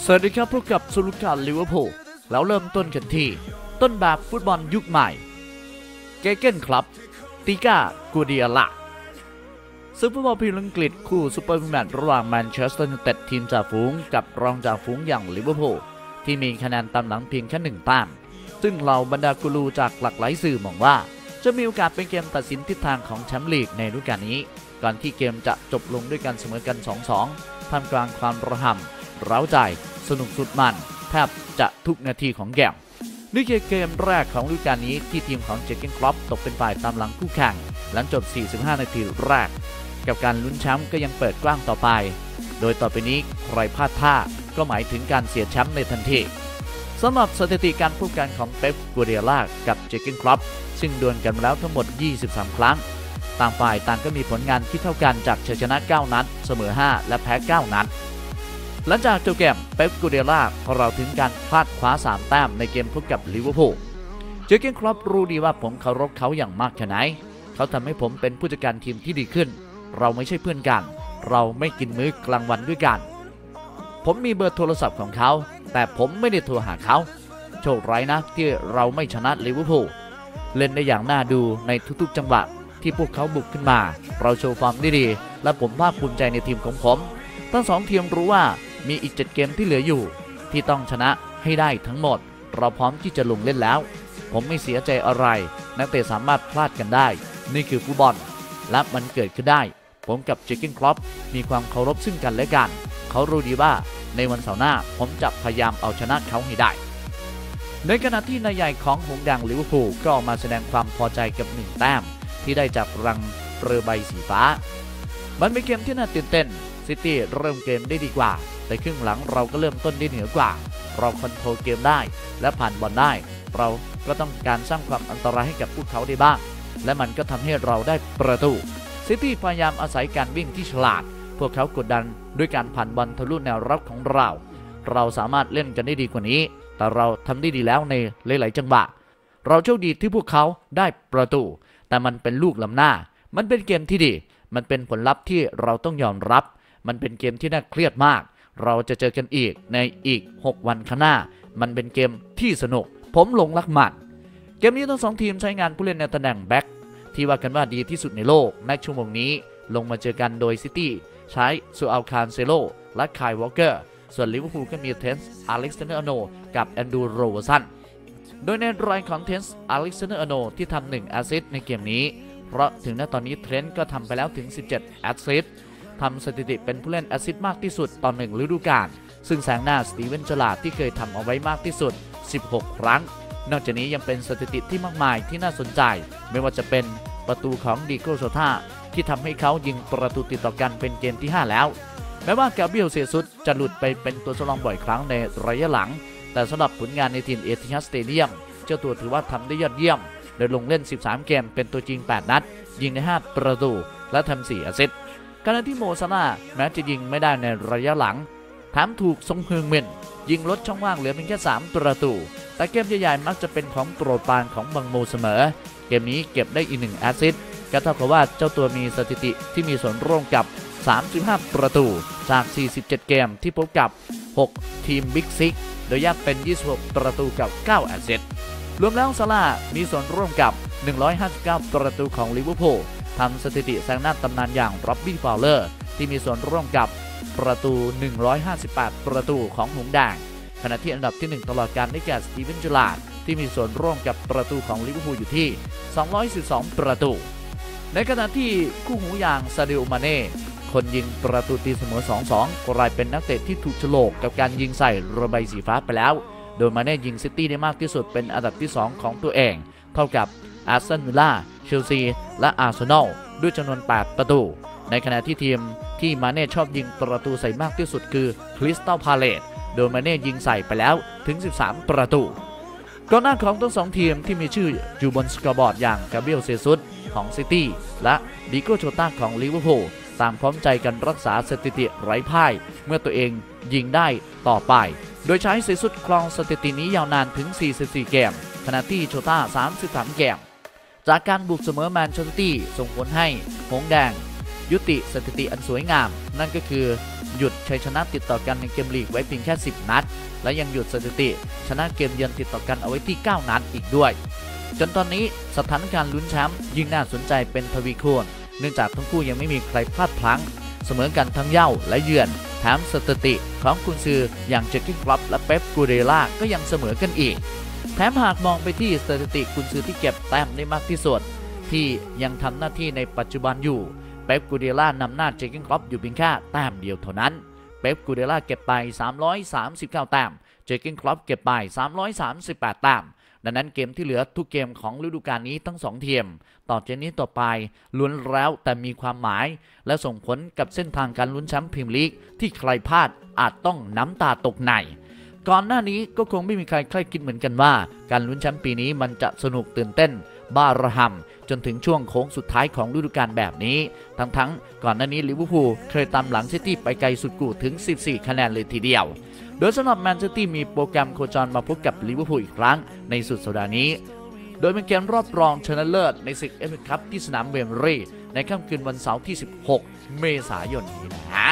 สวัสดีครับพบกับสุลุการลิเวอร์พูลแล้วเริ่มต้นกันที่ต้นแบบฟุตบอลยุคใหม่เกเก้นครับติก้ากูเดียล่าซึ่งฟุตบอลพรีเมียร์ลีกอังกฤษคู่ซุปเปอร์แมตช์ระหว่างแมนเชสเตอร์ยูไนเต็ดทีมจ่าฝูงกับรองจ่าฝูงอย่างลิเวอร์พูลที่มีคะแนนตามหลังเพียงแค่1 แต้มซึ่งเหล่าบรรดากูรูจากหลากหลายสื่อมองว่าจะมีโอกาสเป็นเกมตัดสินทิศทางของแชมป์ลีกในฤดูกาลนี้ก่อนที่เกมจะจบลงด้วยการเสมอกัน 2-2 ท่ามกลางความระห่ำเร้าใจสนุกสุดมันแทบจะทุกนาทีของเกมนี่คือเกมแรกของฤดูกาลนี้ที่ทีมของเจอร์เก้นคล็อปตกเป็นฝ่ายตามหลังคู่แข่งหลังจบ 45 นาทีแรกกับการลุ้นแชมป์ก็ยังเปิดกว้างต่อไปโดยต่อไปนี้ใครพลาดท่าก็หมายถึงการเสียแชมป์ในทันทีสำหรับสถิติการพบกันของเป๊ป กัวเดียล่ากับเจอร์เก้นคล็อปซึ่งดวลกันมาแล้วทั้งหมด 23 ครั้งต่างฝ่ายต่างก็มีผลงานที่เท่ากันจากชัยชนะ 9 นัดเสมอ 5 และแพ้ 9 นัดหลังจากจบเกมเป๊ป กัวเดียล่าเราถึงการพลาดคว้า 3 แต้มในเกมพบกับลิเวอร์พูลเจอร์เก้นคล็อปรู้ดีว่าผมเคารพเขาอย่างมากแค่ไหนเขาทำให้ผมเป็นผู้จัดการทีมที่ดีขึ้นเราไม่ใช่เพื่อนกันเราไม่กินมื้อกลางวันด้วยกันผมมีเบอร์โทรศัพท์ของเขาแต่ผมไม่ได้โทรหาเขาโชคร้ายนะที่เราไม่ชนะลิเวอร์พูลเล่นได้อย่างน่าดูในทุกๆจังหวะที่พวกเขาบุกขึ้นมาเราโชว์ฟอร์มได้ดีและผมภาคภูมิใจในทีมของผมทั้ง2 ทีมรู้ว่ามีอีก7 เกมที่เหลืออยู่ที่ต้องชนะให้ได้ทั้งหมดเราพร้อมที่จะลงเล่นแล้วผมไม่เสียใจอะไรนักเตะสามารถพลาดกันได้นี่คือฟุตบอลและมันเกิดขึ้นได้ผมกับเจอร์เก้นคล็อปมีความเคารพซึ่งกันและกันเขารู้ดีว่าในวันเสาร์หน้าผมจะพยายามเอาชนะเขาให้ได้ในขณะที่นายใหญ่ของหงส์แดงลิเวอร์พูลก็ออกมาแสดงความพอใจกับ1 แต้มที่ได้จากรังเรือใบสีฟ้ามันเป็นเกมที่น่าตื่นเต้นซิตี้เริ่มเกมได้ดีกว่าแต่ครึ่งหลังเราก็เริ่มต้นได้เหนือกว่าเราคอนโทรลเกมได้และผ่านบอลได้เราก็ต้องการสร้างความอันตรายให้กับพวกเขาได้บ้างและมันก็ทำให้เราได้ประตูซิตี้พยายามอาศัยการวิ่งที่ฉลาดพวกเขากดดันด้วยการผ่านบอลทะลุแนวรับของเราสามารถเล่นกันได้ดีกว่านี้แต่เราทำได้ดีแล้วในหลายๆจังหวะเราโชคดีที่พวกเขาได้ประตูแต่มันเป็นลูกล้ำหน้ามันเป็นเกมที่ดีมันเป็นผลลัพธ์ที่เราต้องยอมรับมันเป็นเกมที่น่าเครียดมากเราจะเจอกันอีกในอีก6 วันข้างหน้ามันเป็นเกมที่สนุกผมหลงรักมันเกมนี้ทั้ง2 ทีมใช้งานผู้เล่นในตำแหน่งแบ็คที่ว่ากันว่าดีที่สุดในโลกในชั่วโมงนี้ลงมาเจอกันโดยซิตี้ใช้ซูอัลคานเซโลและไคล์วอลเกอร์ส่วนลิเวอร์พูลก็มีเทนส์อเล็กซานเดอร์อาโนกับแอนดรูโรเวอร์สันโดยในรายของเทนส์อเล็กซานเดอร์อาโนที่ทำ1 แอสซิสต์ในเกมนี้เพราะถึงณตอนนี้เทรนต์ก็ทำไปแล้วถึง17 แอสซิสต์ทำสถิติเป็นผู้เล่นแอสซิสต์มากที่สุดต่อ1 ฤดูกาลซึ่งแซงหน้าสตีเวนเจอราร์ดที่เคยทำเอาไว้มากที่สุด16 ครั้งนอกจากนี้ยังเป็นสถิติที่มากมายที่น่าสนใจไม่ว่าจะเป็นประตูของดิโก้โซตาที่ทำให้เขายิงประตูติดต่อกันเป็นเกมที่ 5 แล้วแม้ว่ากาเบรียลเซซุสจะหลุดไปเป็นตัวสำรองบ่อยครั้งในระยะหลังแต่สำหรับผลงานในทีมเอทิฮัดสเตเดียมเจ้าตัวถือว่าทำได้ยอดเยี่ยมโดยลงเล่น13 เกมเป็นตัวจริง8 นัดยิงใน5 ประตูและทำ4 แอสซิสต์ขณะที่โมซาลาห์แม้จะยิงไม่ได้ในระยะหลังแถมถูกซงฮึงมินยิงลดช่องว่างเหลือเพียงแค่3 ประตูแต่เกมใหญ่ๆมักจะเป็นของโปรดปรานของบังโมเสมอเกมนี้เก็บได้อีก1 แอสซิสต์ก็เท่ากับว่าเจ้าตัวมีสถิติที่มีส่วนร่วมกับ35 ประตูจาก47 เกมที่พบกับ6 ทีมบิ๊กซิกโดยแยกเป็น26 ประตูกับ9 แอสซิสต์รวมแล้วซาลาห์มีส่วนร่วมกับ159 ประตูของลิเวอร์พูลทำสถิติแซงหน้าตำนานอย่างร็อบบี้ฟาวเลอร์ที่มีส่วนร่วมกับประตู158 ประตูของหงส์แดงขณะที่อันดับที่1ตลอดกาลได้แก่สตีเวนเจอราร์ดที่มีส่วนร่วมกับประตูของลิเวอร์พูลอยู่ที่212 ประตูในขณะที่คู่หูอย่างซาดิโอ มาเน่คนยิงประตูตีเสมอ 2-2 กลายเป็นนักเตะที่ถูกโฉลกกับการยิงใส่เรือใบสีฟ้าไปแล้วโดยมาเน่ยิงซิตี้ได้มากที่สุดเป็นอันดับที่2ของตัวเองเท่ากับอาร์เซนอลเชลซีและอาร์เซนอลด้วยจำนวน8 ประตูในขณะที่ทีมที่มาเน่ชอบยิงประตูใส่มากที่สุดคือคริสตัลพาเลซโดยมาเน่ยิงใส่ไปแล้วถึง13 ประตูกองหน้าของทั้ง2 ทีมที่มีชื่ออยู่บนสกอร์บอร์ดอย่างกาเบรียลเซซุสของซิตี้และดิโก้โชต้าของลิเวอร์พูลต่างพร้อมใจกันรักษาสถิติไร้พ่ายเมื่อตัวเองยิงได้ต่อไปโดยใช้เซซุสครองสถิตินี้ยาวนานถึง44 เกมขณะที่โชต้า33 เกมจากการบุกเสมอแมนเชสเตอร์ซิตี้ส่งผลให้หงส์แดงยุติสถิติอันสวยงามนั่นก็คือหยุดชัยชนะติดต่อกันในเกมลีกไว้เพียงแค่10นัดและยังหยุดสถิติชนะเกมเยือนติดต่อกันเอาไว้ที่9นัดอีกด้วยจนตอนนี้สถานการณ์ลุ้นแชมป์ยิ่งน่าสนใจเป็นทวีคูณเนื่องจากทั้งคู่ยังไม่มีใครพลาดพลั้งเสมอกันทั้งเย่าและเยือนแถมสถิติของกุนซืออย่างเจอร์เก้นคล็อปและเป๊ปกูเดล่าก็ยังเสมอกันอีกแถมหากมองไปที่สถิติกุนซือที่เก็บแต้มได้มากที่สุดที่ยังทำหน้าที่ในปัจจุบันอยู่เป๊ปกูเดล่านำหน้าเจอร์เก้นคล็อปอยู่เพียงแค่แต้มเดียวเท่านั้นเป๊ปกูเดล่าเก็บไป339แต้มเจอร์เก้นคล็อปเก็บไป338แต้มดังนั้นเกมที่เหลือทุกเกมของฤดูกาลนี้ทั้ง2ทีมต่อจากนี้ต่อไปล้วนแล้วแต่มีความหมายและส่งผลกับเส้นทางการลุ้นแชมป์พรีเมียร์ลีกที่ใครพลาดอาจต้องน้ำตาตกในก่อนหน้านี้ก็คงไม่มีใครคาดคิดเหมือนกันว่าการลุ้นแชมป์ปีนี้มันจะสนุกตื่นเต้นบ้าระห่ำจนถึงช่วงโค้งสุดท้ายของฤดูกาลแบบนี้ทั้งก่อนหน้านี้ลิเวอร์พูลเคยตามหลังซิตี้ไปไกลสุดกู่ถึง14คะแนนเลยทีเดียวโดยสำหรับแมนเชสเตอร์มีโปรแกรมโคจรมาพบกับลิเวอร์พูลอีกครั้งในสุดสัปดาห์นี้โดยเป็นเกมรอบรองชนะเลิศในศึก FA คัพที่สนามเวมบลีย์ในค่ำคืนวันเสาร์ที่16เมษายนนี้นะฮะ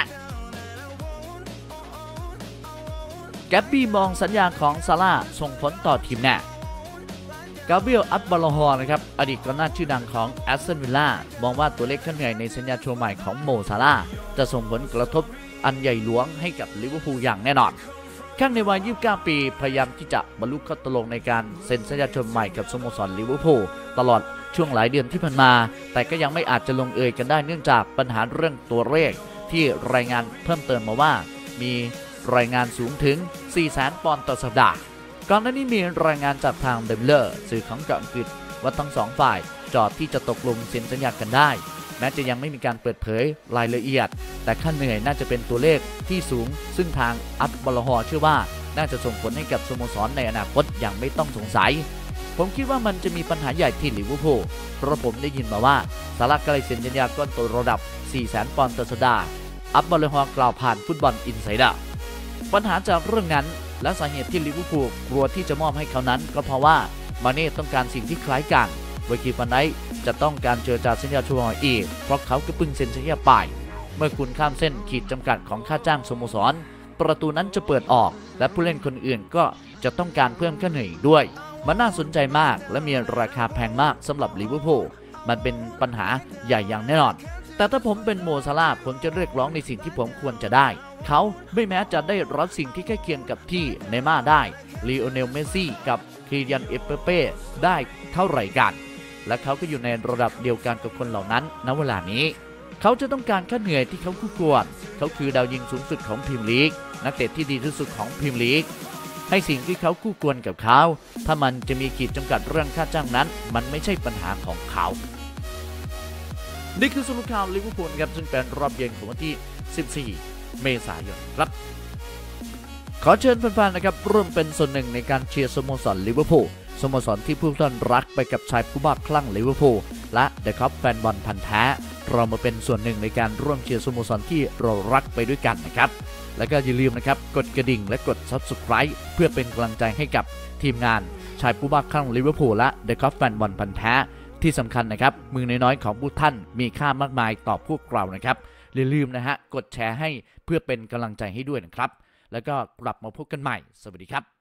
แกบบี้มองสัญญาของซาร่าส่งผลต่อทีมแน่กาเบรียล อัตบาลฮอร์นะครับอดีตกองหน้าชื่อดังของแอสตันวิลล่ามองว่าตัวเลขค่าเหนื่อยในสัญญาโชว์ใหม่ของโมซาร่าจะส่งผลกระทบอันใหญ่หลวงให้กับลิเวอร์พูลอย่างแน่นอนข้างในวัย29ปีพยายามที่จะบรรลุข้อตกลงในการเซ็นสัญญาโชว์ใหม่กับสโมสรลิเวอร์พูลตลอดช่วงหลายเดือนที่ผ่านมาแต่ก็ยังไม่อาจจะลงเอยกันได้เนื่องจากปัญหาเรื่องตัวเลขที่รายงานเพิ่มเติมมาว่ามีรายงานสูงถึง 400,000 ปอนด์ต่อสัปดาห์ก่อนหน้านี้มีรายงานจากทางเดมิเลอร์สื่อของอังกฤษว่าทั้งสองฝ่ายจอดที่จะตกลงเซ็นสัญญากันได้แม้จะยังไม่มีการเปิดเผยรายละเอียดแต่ค่าเหนื่อยน่าจะเป็นตัวเลขที่สูงซึ่งทางอัตบาลฮอร์เชื่อว่าน่าจะส่งผลให้กับสโมสรในอนาคตอย่างไม่ต้องสงสัยผมคิดว่ามันจะมีปัญหาใหญ่ที่ลิเวอร์พูลเพราะผมได้ยินมาว่าซาร่าใกล้เซ็นสัญญาก้อนโตระดับ 400,000 ปอนด์ต่อสัปดาห์อัตบาลฮอร์กล่าวผ่านฟุตบอลอินไซเดอร์ปัญหาจากเรื่องนั้นและสาเหตุที่ลิเวอร์พูลกลัวที่จะมอบให้เขานั้นก็เพราะว่ามาเน่ต้องการสิ่งที่คล้ายกันเวอร์กิฟันไดจะต้องการเจรจาสัญญาโชว์ใหม่อีกเพราะเขาก็เพิ่งเซ็นสัญญาไปเมื่อคุณข้ามเส้นขีดจำกัดของค่าจ้างสโมสรประตูนั้นจะเปิดออกและผู้เล่นคนอื่นก็จะต้องการเพิ่มค่าเหนื่อยด้วยมันน่าสนใจมากและมีราคาแพงมากสำหรับลิเวอร์พูลมันเป็นปัญหาใหญ่อย่างแน่นอนแต่ถ้าผมเป็นโมซาร่าผมจะเรียกร้องในสิ่งที่ผมควรจะได้เขาไม่แม้จะได้รับสิ่งที่ใกล้เคียงกับที่เนย์ม่าร์ได้ลีโอเนลเมสซี่กับคิลิยัน เอ็มบัปเป้ได้เท่าไหร่กันและเขาก็อยู่ในระดับเดียวกันกับคนเหล่านั้นณเวลานี้เขาจะต้องการค่าเหนื่อยที่เขาคู่ควรเขาคือดาวยิงสูงสุดของพรีเมียร์ลีกนักเตะที่ดีที่สุดของพรีเมียร์ลีกให้สิ่งที่เขาคู่ควรกับเขาถ้ามันจะมีขีดจำกัดเรื่องค่าจ้างนั้นมันไม่ใช่ปัญหาของเขานี่คือสรุปข่าวลิเวอร์พูลครับซึ่งเป็นรอบเย็นของวันที่14เมษายนครับขอเชิญแฟนๆนะครับร่วมเป็นส่วนหนึ่งในการเชียร์สโมสรลิเวอร์พูลสโมสรที่ผู้ท่านรักไปกับชายผู้บ้าคลั่งลิเวอร์พูลและเดอะคัพแฟนบอลพันธุ์แท้เรามาเป็นส่วนหนึ่งในการร่วมเชียร์สโมสรที่เรารักไปด้วยกันนะครับแล้วก็อย่าลืมนะครับกดกระดิ่งและกด Subscribe เพื่อเป็นกำลังใจให้กับทีมงานชายผู้บ้าคลั่งลิเวอร์พูลและเดอะคัพแฟนบอลพันธุ์แท้ที่สำคัญนะครับมือน้อยๆของผู้ท่านมีค่ามากมายต่อพวกเรานะครับอย่าลืมนะฮะกดแชร์ให้เพื่อเป็นกำลังใจให้ด้วยนะครับแล้วก็กลับมาพบกันใหม่สวัสดีครับ